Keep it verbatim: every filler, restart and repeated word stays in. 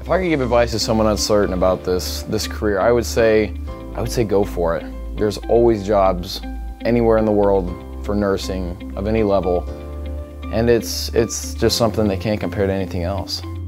If I could give advice to someone uncertain about this, this career, I would say, I would say go for it. There's always jobs anywhere in the world for nursing of any level, and it's, it's just something that can't compare to anything else.